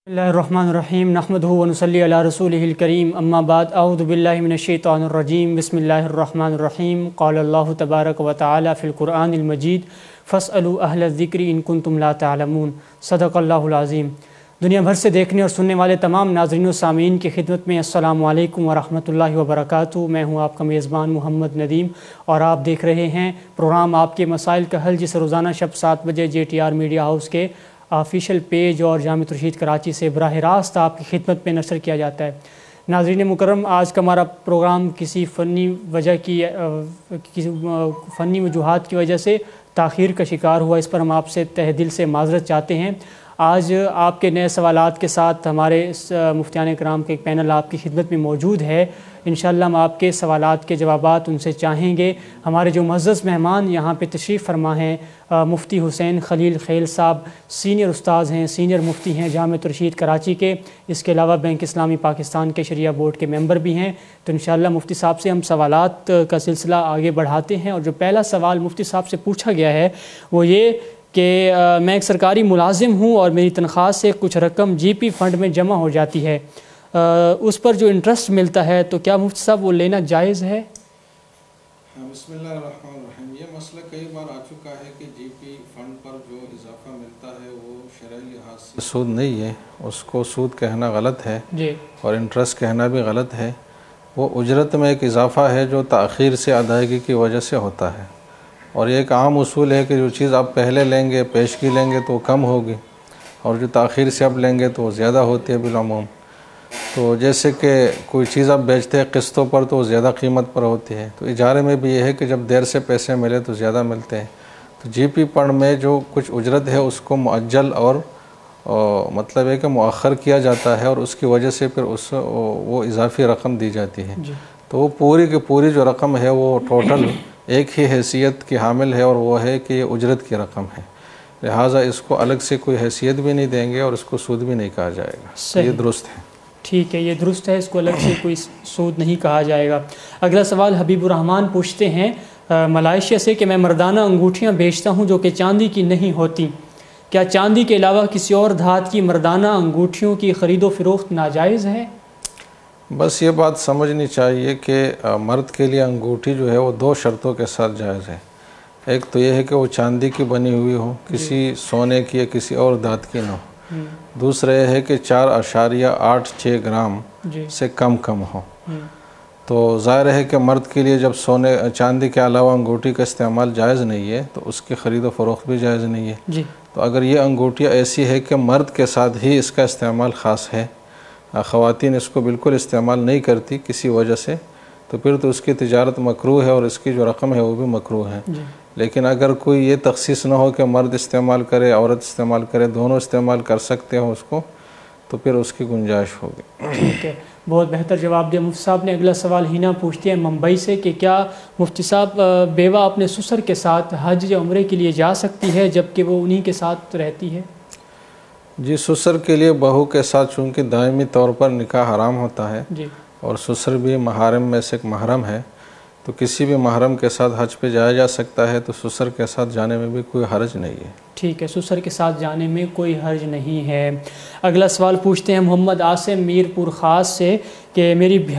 बिस्मिल्लाहिर्रहमानिर्रहीम नहमदुहु व नुसल्ली अला रसूलिहिल करीम अम्मा बाद अऊज़ु बिल्लाहि मिनश्शैतानिर्रजीम बिस्मिल्लाहिर्रहमानिर्रहीम क़ाल अल्लाहु तबारक व तआला फ़िल क़ुरआनिल मजीद फ़स्अलू अहल ज़िक्रि इन कुंतुम ला तअलमून सदक़ल्लाहुल अज़ीम। दुनिया भर से देखने और सुनने वाले तमाम नाज़रीन व सामीन की खिदमत में अस्सलामु अलैकुम व रहमतुल्लाहि व बरकातुहू। मैं हूँ आपका मेज़बान मोहम्मद नदीम और आप देख रहे हैं प्रोग्राम आपके मसाइल का हल, जिसे रोज़ाना शब 7 बजे JTR मीडिया हाउस के ऑफिशियल पेज और जामिया रशीद कराची से बराह रास्त आपकी खिदमत में नशर किया जाता है। नाज़रीन मुकर्रम, आज का हमारा प्रोग्राम किसी फ़नी वजूहात की वजह से ताख़ीर का शिकार हुआ। इस पर हम आपसे तहे दिल से माज़रत चाहते हैं। आज आपके नए सवालात के साथ हमारे मुफ्तियान कराम के एक पैनल आपकी खिदमत में मौजूद है। इंशाअल्लाह हम आपके सवालात के जवाबात उनसे चाहेंगे। हमारे जो मुअज़्ज़ज़ मेहमान यहाँ पे तशरीफ़ फरमा हैं, मुफ्ती हुसैन खलील खेल साहब सीनियर उस्ताद हैं, सीनियर मुफ्ती हैं जामिया रशीद कराची के। इसके अलावा बैंक इस्लामी पाकिस्तान के शरिया बोर्ड के मेंबर भी हैं। तो इंशाअल्लाह मुफ्ती साहब से हम सवालात का सिलसिला आगे बढ़ाते हैं। और जो पहला सवाल मुफ्ती साहब से पूछा गया है वो ये कि मैं एक सरकारी मुलाजिम हूँ और मेरी तनख्वाह से कुछ रकम GP फ़ंड में जमा हो जाती है, उस पर जो इंटरेस्ट मिलता है तो क्या मुफ्ती साहब वो लेना जायज़ है? बिस्मिल्लाहिर्रहमानिर्रहीम। ये मसला कई बार आ चुका है कि GP फ़ंड पर जो इजाफ़ा मिलता है वो शरई लिहाज से सूद नहीं है, उसको सूद कहना गलत है जी, और इंटरेस्ट कहना भी गलत है। वो उजरत में एक इजाफ़ा है जो ताख़ीर से अदायगी की वजह से होता है। और ये एक आम उसूल है कि जो चीज़ आप पहले लेंगे, पेशगी लेंगे तो कम होगी, और जो ताख़ीर से अब लेंगे तो ज़्यादा होती है बिलअमूम। तो जैसे कि कोई चीज़ आप बेचते हैं किस्तों पर तो ज़्यादा कीमत पर होती है, तो इजारे में भी ये है कि जब देर से पैसे मिले तो ज़्यादा मिलते हैं। तो GP फ़ंड में जो कुछ उजरत है उसको मुअज्जल और मतलब है कि मुअख्खर किया जाता है, और उसकी वजह से फिर वो इजाफ़ी रकम दी जाती है। तो वो पूरी की पूरी जो रकम है वो टोटल एक ही हैसियत की हामिल है, और वो है कि ये उजरत की रकम है। लिहाजा इसको अलग से कोई हैसियत भी नहीं देंगे और इसको सूद भी नहीं कहा जाएगा। ये दुरुस्त है। ठीक है, ये दुरुस्त है, इसको अलग से कोई सूद नहीं कहा जाएगा। अगला सवाल हबीबुर रहमान पूछते हैं मलेशिया से कि मैं मर्दाना अंगूठियाँ बेचता हूँ जो कि चांदी की नहीं होती, क्या चांदी के अलावा किसी और धात की मर्दाना अंगूठियों की ख़रीदो फ़रोख्त नाजायज़ है? बस ये बात समझनी चाहिए कि मर्द के लिए अंगूठी जो है वो 2 शर्तों के साथ जायज़ है। एक तो ये है कि वो चांदी की बनी हुई हो, किसी सोने की या किसी और धात की ना हो। दूसरा ये है कि 4.86 ग्राम से कम हो। तो ज़ाहिर है कि मर्द के लिए जब चांदी के अलावा अंगूठी का इस्तेमाल जायज़ नहीं है तो उसकी ख़रीद फ़रोख्त भी जायज़ नहीं है। तो अगर ये अंगूठियाँ ऐसी है कि मर्द के साथ ही इसका इस्तेमाल ख़ास है, ख़वातीन इसको बिल्कुल इस्तेमाल नहीं करती किसी वजह से, तो फिर तो उसकी तिजारत मकरूह है और इसकी जो रकम है वो भी मकरूह है। लेकिन अगर कोई ये तख़सीस ना हो कि मर्द इस्तेमाल करे औरत इस्तेमाल करे, दोनों इस्तेमाल कर सकते हो उसको, तो फिर उसकी गुंजाइश होगी। ठीक है, बहुत बेहतर जवाब दिया मुफ्ती साहब ने। अगला सवाल हिना पूछती है मुंबई से कि क्या मुफ्ती साहब बेवा अपने ससुर के साथ हज या उम्रे के लिए जा सकती है जबकि वो उन्हीं के साथ रहती है? जी, ससुर के लिए बहू के साथ चूँकि दायमी तौर पर निकाह हराम होता है जी, और ससुर भी महरम में से एक महरम है, तो किसी भी महरम के साथ हज पे जाया जा सकता है, तो ससुर के साथ जाने में भी कोई हर्ज नहीं है। ठीक है, ससुर के साथ जाने में कोई हर्ज नहीं है। अगला सवाल पूछते हैं मोहम्मद आसिम मीरपुर ख़ास से कि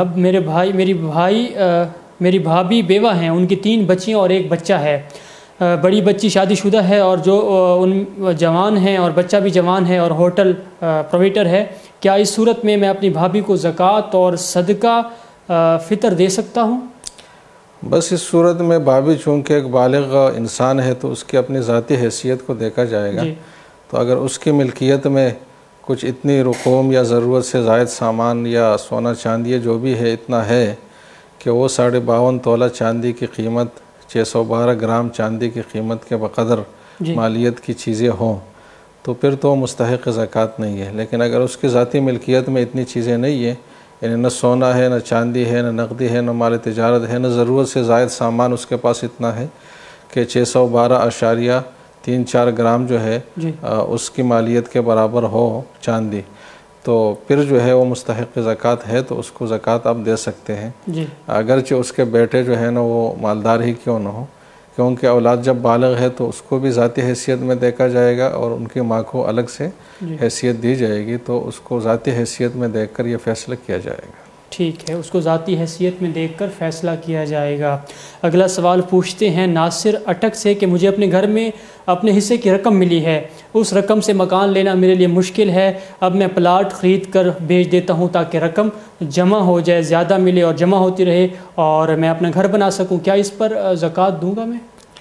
मेरी भाभी बेवा हैं, उनकी 3 बच्चियाँ और 1 बच्चा है। बड़ी बच्ची शादीशुदा है और जो उन जवान हैं, और बच्चा भी जवान है और होटल प्रोवाइडर है। क्या इस सूरत में मैं अपनी भाभी को ज़कात और सदका फ़ितर दे सकता हूँ? बस इस सूरत में भाभी चूँकि एक बालिग इंसान है तो उसकी अपनी ज़ाती हैसियत को देखा जाएगा। तो अगर उसकी मिल्कियत में कुछ इतनी रकूम या ज़रूरत से ज़ायद सामान या सोना चांदी जो भी है इतना है कि वो 52.5 तोला चांदी की कीमत, 612 ग्राम चांदी की कीमत के बक़दर मालियत की चीज़ें हों, तो फिर तो मुस्तहिक़ ज़कात नहीं है। लेकिन अगर उसकी ज़ाती मिल्कियत में इतनी चीज़ें नहीं है, यानी न सोना है, न चांदी है, न नकदी है, न माल तिजारत है, न ज़रूरत से ज़ायद सामान उसके पास इतना है कि 612.34 ग्राम जो है उसकी मालियत के बराबर हो चांदी, तो फिर जो है वो मुस्तहिक़ ज़कात है, तो उसको ज़कात आप दे सकते हैं। अगरचे उसके बेटे जो है ना वो मालदार ही क्यों ना हो, کیونکہ اولاد جب بالغ ہے تو اس کو بھی ذاتی حیثیت میں دیکھا جائے گا اور ان کی ماں کو الگ سے حیثیت دی جائے گی، تو اس کو ذاتی حیثیت میں دیکھ کر یہ فیصلہ کیا جائے گا۔ ٹھیک ہے، اس کو ذاتی حیثیت میں دیکھ کر فیصلہ کیا جائے گا۔ اگلا سوال پوچھتے ہیں ناصر اٹک سے کہ مجھے اپنے گھر میں اپنے حصے کی رقم ملی ہے، اس رقم سے مکان لینا میرے لیے مشکل ہے، اب میں پلاٹ خرید کر بیچ دیتا ہوں تاکہ رقم جمع ہو جائے، زیادہ ملے اور جمع ہوتی رہے اور میں اپنا گھر بنا سکوں، کیا اس پر زکوٰۃ دوں گا میں؟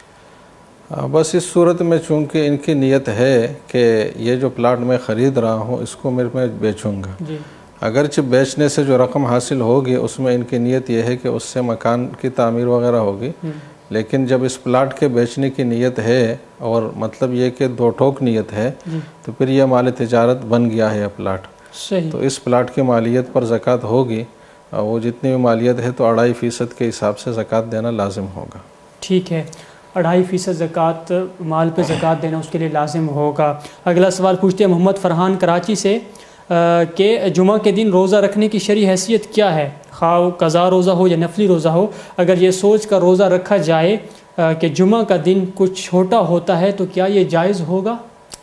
بس اس صورت میں چونکہ ان کی نیت ہے کہ یہ جو پلاٹ میں خرید رہا ہوں اس کو میں بیچوں گا، جی، اگرچہ بیچنے سے جو رقم حاصل ہوگی اس میں ان کی نیت یہ ہے کہ اس سے مکان کی تعمیر وغیرہ ہوگی، لیکن جب اس پلاٹ کے بیچنے کی نیت ہے اور مطلب یہ کہ دو ٹوک نیت ہے تو پھر یہ مال تجارت بن گیا ہے یہ پلاٹ، صحیح، تو اس پلاٹ کی مالیت پر زکوٰۃ ہوگی، وہ جتنی بھی مالیت ہے تو 2.5% کے حساب سے زکوٰۃ دینا لازم ہوگا۔ ٹھیک ہے، 2.5% زکوٰۃ مال پہ زکوٰۃ دینا اس کے لیے لازم ہوگا۔ اگلا سوال پوچھتے ہیں محمد فرحان کراچی سے کہ جمعہ کے دن روزہ رکھنے کی شرعی حیثیت کیا ہے، خواہ قضا روزہ ہو یا نفلی روزہ ہو، اگر یہ سوچ کر روزہ رکھا جائے کہ جمعہ کا دن کچھ چھوٹا ہوتا ہے تو کیا یہ جائز ہوگا؟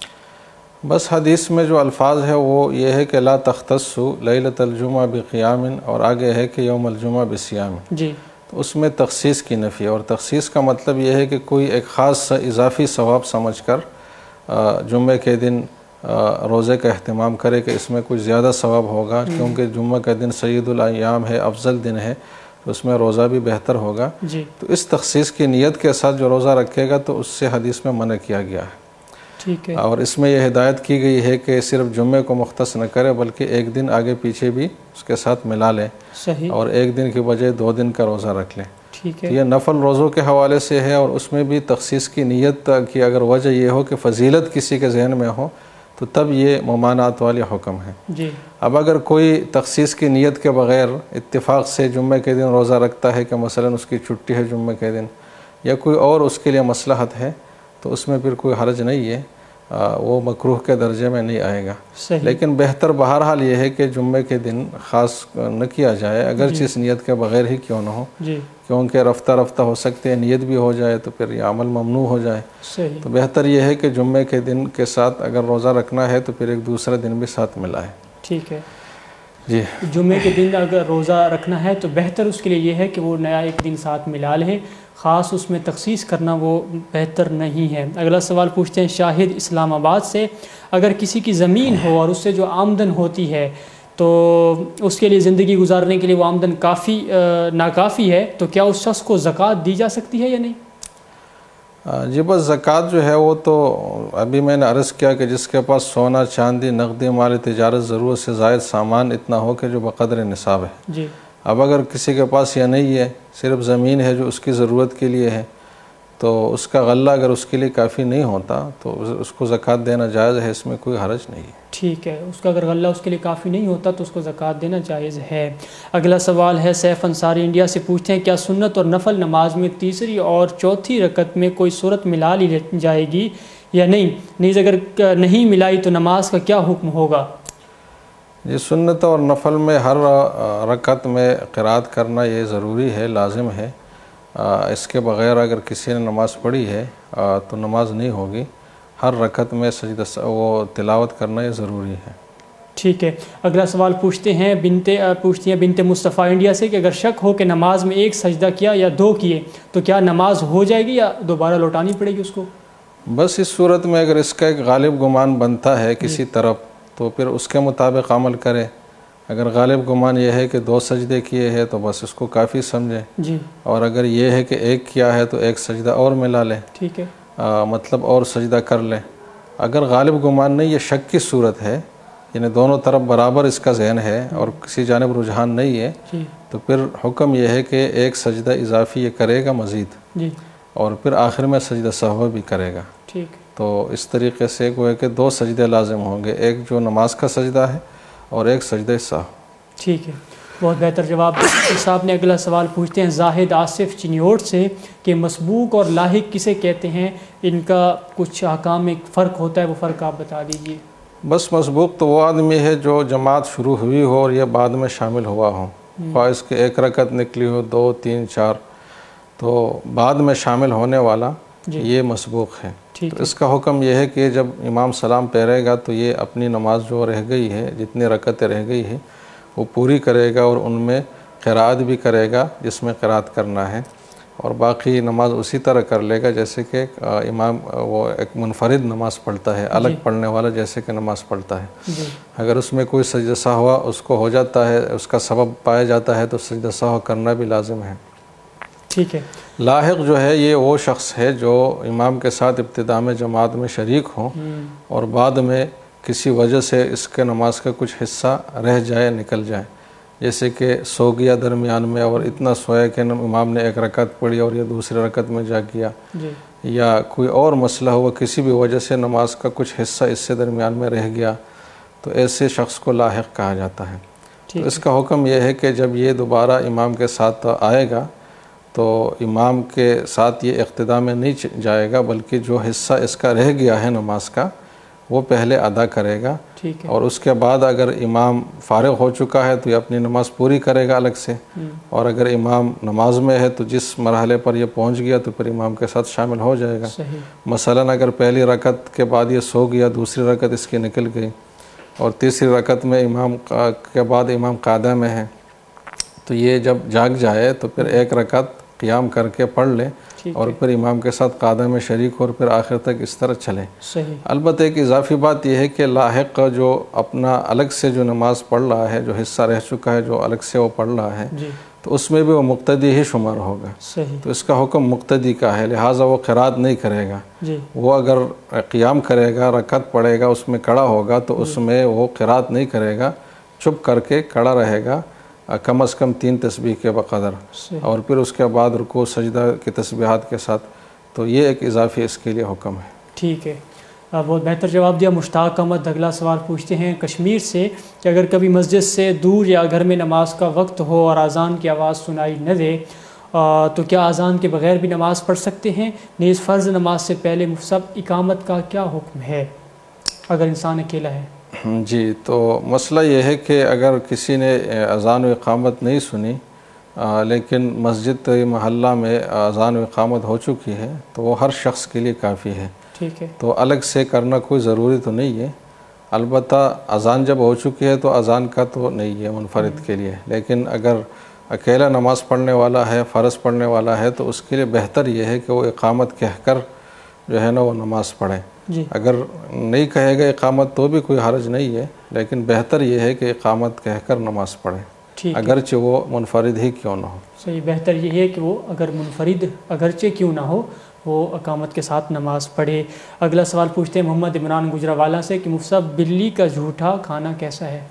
بس حدیث میں جو الفاظ ہے وہ یہ ہے کہ لا تختصوا لیلۃ الجمعہ بقیام، اور آگے ہے کہ یوم الجمعہ بصیام، جی، تو اس میں تخصیص کی نفی ہے، اور تخصیص کا مطلب یہ ہے کہ کوئی ایک خاص اضافی ثواب سمجھ کر جمعے کے دن روزے کا اہتمام کرے کہ اس میں کچھ زیادہ ثواب ہوگا، کیونکہ جمعہ کا دن سید الایام ہے، افضل دن ہے، تو اس میں روزہ بھی بہتر ہوگا، جی، تو اس تخصیص کی نیت کے ساتھ جو روزہ رکھے گا تو اس سے حدیث میں منع کیا گیا ہے۔ ٹھیک ہے، اور اس میں یہ ہدایت کی گئی ہے کہ صرف جمعے کو مختص نہ کرے بلکہ ایک دن آگے پیچھے بھی اس کے ساتھ ملا لیں، صحیح، اور ایک دن کی بجائے 2 دن کا روزہ رکھ لیں۔ ٹھیک تو ہے، یہ نفل روزوں کے حوالے سے ہے، اور اس میں بھی تخصیص کی نیت کی اگر وجہ یہ ہو کہ فضیلت کسی کے ذہن میں ہو تو تب یہ ممانعت والی حکم ہے۔ جی، اب اگر کوئی تخصیص کی نیت کے بغیر اتفاق سے جمعے کے دن روزہ رکھتا ہے کہ مثلا اس کی چھٹی ہے جمعے کے دن یا کوئی اور اس کے لیے مصلحت ہے تو اس میں پھر کوئی حرج نہیں ہے، وہ مکروہ کے درجے میں نہیں آئے گا، صحیح، لیکن بہتر بہرحال یہ ہے کہ جمعے کے دن خاص نہ کیا جائے اگرچہ اس نیت کے بغیر ہی کیوں نہ ہو، جی، کیونکہ رفتہ رفتہ ہو سکتے ہیں نیت بھی ہو جائے تو پھر یہ عمل ممنوع ہو جائے، صحیح، تو بہتر یہ ہے کہ جمعے کے دن کے ساتھ اگر روزہ رکھنا ہے تو پھر ایک دوسرا دن بھی ساتھ ملائے۔ ٹھیک ہے، جی، جمعے کے دن اگر روزہ رکھنا ہے تو بہتر اس کے لیے یہ ہے کہ وہ نیا ایک دن ساتھ ملا لیں، خاص اس میں تخصیص کرنا وہ بہتر نہیں ہے۔ اگلا سوال پوچھتے ہیں شاہد اسلام آباد سے، اگر کسی کی زمین ہو اور اس سے جو آمدن ہوتی ہے تو اس کے لیے زندگی گزارنے کے لیے وہ آمدن ناکافی ہے تو کیا اس شخص کو زکوٰۃ دی جا سکتی ہے یا نہیں؟ جی، بس زکوٰۃ جو ہے وہ تو ابھی میں نے عرض کیا کہ جس کے پاس سونا چاندی نقدی مال تجارت ضرورت سے زائد سامان اتنا ہو کہ جو بقدر نصاب ہے، جی، اب اگر کسی کے پاس یہ نہیں ہے، صرف زمین ہے جو اس کی ضرورت کے لیے ہے، تو اس کا غلہ اگر اس کے لیے کافی نہیں ہوتا تو اس کو زکوٰۃ دینا جائز ہے، اس میں کوئی حرج نہیں ہے۔ ٹھیک ہے، اس کا اگر غلہ اس کے لیے کافی نہیں ہوتا تو اس کو زکوٰۃ دینا جائز ہے۔ اگلا سوال ہے سیف انصاری انڈیا سے، پوچھتے ہیں کیا سنت اور نفل نماز میں تیسری اور چوتھی رکعت میں کوئی صورت ملا لی جائے گی یا نہیں، نیز اگر نہیں ملائی تو نماز کا کیا حکم ہوگا؟ یہ سنت اور نفل میں ہر رکعت میں قرأت کرنا یہ ضروری ہے، لازم ہے، اس کے بغیر اگر کسی نے نماز پڑھی ہے تو نماز نہیں ہوگی، ہر رکعت میں سجدہ وہ تلاوت کرنا یہ ضروری ہے۔ ٹھیک ہے، اگلا سوال پوچھتی ہیں بنت مصطفیٰ انڈیا سے کہ اگر شک ہو کہ نماز میں ایک سجدہ کیا یا 2 کیے تو کیا نماز ہو جائے گی یا دوبارہ لوٹانی پڑے گی اس کو؟ بس اس صورت میں اگر اس کا ایک غالب گمان بنتا ہے کسی طرف تو پھر اس کے مطابق عمل کرے، اگر غالب گمان یہ ہے کہ 2 سجدے کیے ہیں تو بس اس کو کافی سمجھے، جی، اور اگر یہ ہے کہ 1 کیا ہے تو 1 سجدہ اور ملا لے، ٹھیک ہے، مطلب اور سجدہ کر لے۔ اگر غالب گمان نہیں، یہ شک کی صورت ہے، یعنی دونوں طرف برابر اس کا ذہن ہے اور کسی جانب رجحان نہیں ہے، جی، تو پھر حکم یہ ہے کہ 1 سجدہ اضافی یہ کرے گا مزید، جی، اور پھر آخر میں سجدہ سہو بھی کرے گا۔ ٹھیک، تو اس طریقے سے گویا کہ 2 سجدے لازم ہوں گے، ایک جو نماز کا سجدہ ہے اور ایک سجدہ سہو۔ ٹھیک ہے، بہت بہتر جواب صاحب نے۔ اگلا سوال پوچھتے ہیں زاہد آصف چنیوٹ سے کہ مسبوق اور لاحق کسے کہتے ہیں، ان کا کچھ احکام میں فرق ہوتا ہے، وہ فرق آپ بتا دیجئے۔ بس مسبوق تو وہ آدمی ہے جو جماعت شروع ہوئی ہو اور یہ بعد میں شامل ہوا ہو، خواہ اس کے 1 رکعت نکلی ہو، 2 3 4، تو بعد میں شامل ہونے والا یہ مسبوق ہے۔ تو اس کا حکم یہ ہے کہ جب امام سلام پھیرے گا تو یہ اپنی نماز جو رہ گئی ہے، جتنی رکعتیں رہ گئی ہے وہ پوری کرے گا، اور ان میں قرات بھی کرے گا جس میں قرات کرنا ہے، اور باقی نماز اسی طرح کر لے گا جیسے کہ امام وہ ایک منفرد نماز پڑھتا ہے، الگ پڑھنے والا جیسے کہ نماز پڑھتا ہے۔ اگر اس میں کوئی سجدہ سہو اس کو ہو جاتا ہے، اس کا سبب پایا جاتا ہے، تو سجدہ سہو کرنا بھی لازم ہے۔ ٹھیک ہے۔ لاحق جو ہے یہ وہ شخص ہے جو امام کے ساتھ ابتداء میں جماعت میں شریک ہوں اور بعد میں کسی وجہ سے اس کے نماز کا کچھ حصہ رہ جائے، نکل جائے، جیسے کہ سو گیا درمیان میں اور اتنا سویا کہ امام نے ایک رکعت پڑھی اور یہ دوسری رکعت میں جا گیا، یا کوئی اور مسئلہ ہوا، کسی بھی وجہ سے نماز کا کچھ حصہ اس سے درمیان میں رہ گیا، تو ایسے شخص کو لاحق کہا جاتا ہے۔ تو اس کا حکم یہ ہے کہ جب یہ دوبارہ امام کے ساتھ آئے گا تو امام کے ساتھ یہ اقتداء میں نہیں جائے گا، بلکہ جو حصہ اس کا رہ گیا ہے نماز کا وہ پہلے ادا کرے گا، اور اس کے بعد اگر امام فارغ ہو چکا ہے تو یہ اپنی نماز پوری کرے گا الگ سے، اور اگر امام نماز میں ہے تو جس مرحلے پر یہ پہنچ گیا تو پھر امام کے ساتھ شامل ہو جائے گا۔ مثلا اگر پہلی رکعت کے بعد یہ سو گیا، دوسری رکعت اس کی نکل گئی، اور تیسری رکعت میں امام کے بعد امام قاعدہ میں ہے، تو یہ جب جاگ جائے تو پھر ایک رکعت قیام کر کے پڑھ لے اور پھر امام کے ساتھ قاعدہ میں شریک ہو اور پھر آخر تک اس طرح چلے۔ البتہ ایک اضافی بات یہ ہے کہ لاحق جو اپنا الگ سے جو نماز پڑھ رہا ہے، جو حصہ رہ چکا ہے جو الگ سے وہ پڑھ رہا ہے، تو اس میں بھی وہ مقتدی ہی شمار ہوگا۔ تو اس کا حکم مقتدی کا ہے، لہٰذا وہ قرات نہیں کرے گا۔ وہ اگر قیام کرے گا، رکعت پڑھے گا، اس میں کھڑا ہوگا تو اس میں وہ قرات نہیں کرے گا، چپ کر کے کھڑا رہے گا کم از کم 3 تسبیح کے بقدر، اور پھر اس کے بعد رکوع سجدہ کی تسبیحات کے ساتھ۔ تو یہ ایک اضافی اس کے لیے حکم ہے۔ ٹھیک ہے، بہت بہتر جواب دیا مشتاق احمد۔ اگلا سوال پوچھتے ہیں کشمیر سے کہ اگر کبھی مسجد سے دور یا گھر میں نماز کا وقت ہو اور اذان کی آواز سنائی نہ دے تو کیا اذان کے بغیر بھی نماز پڑھ سکتے ہیں؟ نیز فرض نماز سے پہلے مفصل اقامت کا کیا حکم ہے اگر انسان اکیلا ہے؟ جی، تو مسئلہ یہ ہے کہ اگر کسی نے اذان و اقامت نہیں سنی لیکن مسجد محلہ میں اذان و اقامت ہو چکی ہے تو وہ ہر شخص کے لیے کافی ہے۔ ٹھیک ہے، تو الگ سے کرنا کوئی ضروری تو نہیں ہے، البتہ اذان جب ہو چکی ہے تو اذان کا تو نہیں ہے منفرد کے لیے، لیکن اگر اکیلا نماز پڑھنے والا ہے، فرض پڑھنے والا ہے، تو اس کے لیے بہتر یہ ہے کہ وہ اقامت کہہ کر جو ہے نا وہ نماز پڑھے۔ اگر نہیں کہے گا اقامت تو بھی کوئی حرج نہیں ہے، لیکن بہتر یہ ہے کہ اقامت کہہ کر نماز پڑھے، اگرچہ وہ منفرد ہی کیوں نہ ہو۔ صحیح، بہتر یہ ہے کہ وہ اگر منفرد اگرچہ کیوں نہ ہو وہ اقامت کے ساتھ نماز پڑھے۔ اگلا سوال پوچھتے ہیں محمد عمران گجراوالا سے کہ مفتی صاحب بلی کا جھوٹا کھانا کیسا ہے؟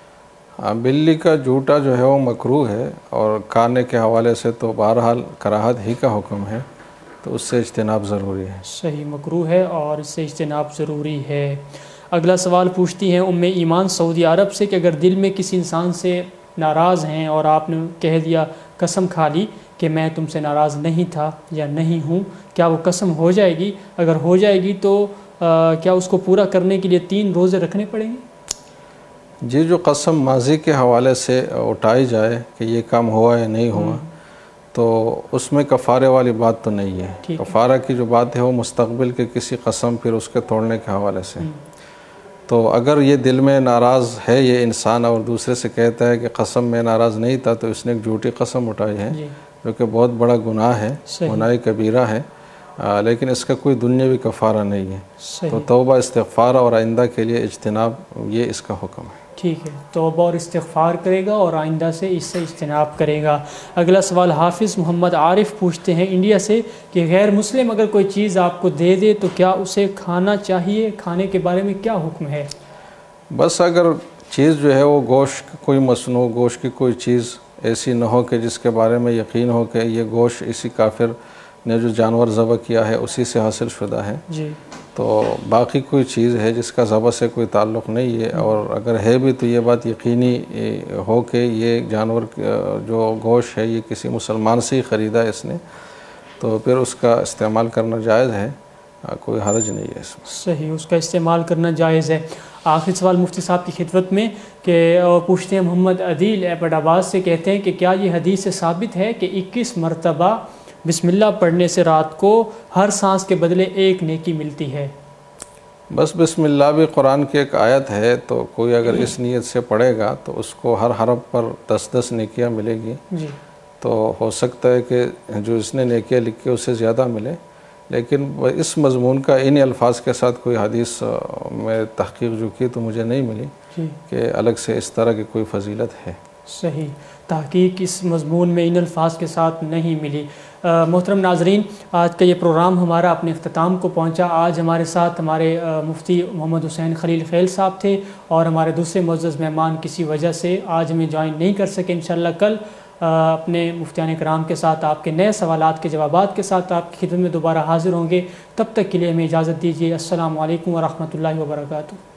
بلی کا جھوٹا جو ہے وہ مکروہ ہے، اور کھانے کے حوالے سے تو بہرحال کراہت ہی کا حکم ہے، تو اس سے اجتناب ضروری ہے۔ صحیح، مکروہ ہے اور اس سے اجتناب ضروری ہے۔ اگلا سوال پوچھتی ہیں ام ایمان سعودی عرب سے کہ اگر دل میں کسی انسان سے ناراض ہیں اور آپ نے کہہ دیا، قسم کھا لی کہ میں تم سے ناراض نہیں تھا یا نہیں ہوں، کیا وہ قسم ہو جائے گی؟ اگر ہو جائے گی تو کیا اس کو پورا کرنے کے لیے 3 روزے رکھنے پڑیں گے؟ جی، جو قسم ماضی کے حوالے سے اٹھائی جائے کہ یہ کام ہوا یا نہیں ہوا تو اس میں کفارے والی بات تو نہیں ہے۔ کفارہ کی جو بات ہے وہ مستقبل کے کسی قسم پھر اس کے توڑنے کے حوالے سے۔ تو اگر یہ دل میں ناراض ہے یہ انسان اور دوسرے سے کہتا ہے کہ قسم میں ناراض نہیں تھا، تو اس نے ایک جھوٹی قسم اٹھائی ہے جو کہ بہت بڑا گناہ ہے، گناہ کبیرہ ہے، لیکن اس کا کوئی دنیاوی کفارہ نہیں ہے۔ تو توبہ استغفار اور آئندہ کے لیے اجتناب، یہ اس کا حکم ہے۔ ٹھیک ہے، توبہ اور استغفار کرے گا اور آئندہ سے اس سے اجتناب کرے گا۔ اگلا سوال حافظ محمد عارف پوچھتے ہیں انڈیا سے کہ غیر مسلم اگر کوئی چیز آپ کو دے دے تو کیا اسے کھانا چاہیے؟ کھانے کے بارے میں کیا حکم ہے؟ بس اگر چیز جو ہے وہ گوشت، کوئی مصنوع گوشت کی کوئی چیز ایسی نہ ہو کہ جس کے بارے میں یقین ہو کہ یہ گوشت اسی کافر نے جو جانور ذبح کیا ہے اسی سے حاصل شدہ ہے، تو باقی کوئی چیز ہے جس کا ذبح سے کوئی تعلق نہیں ہے، اور اگر ہے بھی تو یہ بات یقینی ہو کہ یہ جانور جو گوشت ہے یہ کسی مسلمان سے ہی خریدا ہے اس نے، تو پھر اس کا استعمال کرنا جائز ہے، کوئی حرج نہیں ہے اس میں۔ صحیح، اس کا استعمال کرنا جائز ہے۔ آخری سوال مفتی صاحب کی خدمت میں کہ پوچھتے ہیں محمد عدیل ایبٹ آباد سے، کہتے ہیں کہ کیا یہ حدیث سے ثابت ہے کہ 21 مرتبہ بسم اللہ پڑھنے سے رات کو ہر سانس کے بدلے ایک نیکی ملتی ہے؟ بس بسم اللہ بھی قرآن کی ایک آیت ہے، تو کوئی اگر اس نیت سے پڑھے گا تو اس کو ہر حرف پر 10 نیکیاں ملے گی۔ جی، تو ہو سکتا ہے کہ جو اس نے نیکیاں لکھی اس سے زیادہ ملے، لیکن اس مضمون کا انہی الفاظ کے ساتھ کوئی حدیث میں تحقیق جو کی تو مجھے نہیں ملی جی، کہ الگ سے اس طرح کی کوئی فضیلت ہے۔ صحیح، تحقیق اس مضمون میں ان الفاظ کے ساتھ نہیں ملی۔ محترم ناظرین، آج کا یہ پروگرام ہمارا اپنے اختتام کو پہنچا۔ آج ہمارے ساتھ ہمارے مفتی محمد حسین خلیل خیل صاحب تھے، اور ہمارے دوسرے معزز مہمان کسی وجہ سے آج ہمیں جوائن نہیں کر سکے۔ انشاءاللہ کل اپنے مفتیان کرام کے ساتھ آپ کے نئے سوالات کے جوابات کے ساتھ آپ کی خدمت میں دوبارہ حاضر ہوں گے۔ تب تک کے لیے ہمیں اجازت دیجیے۔ السلام علیکم ورحمۃ اللہ وبرکاتہ۔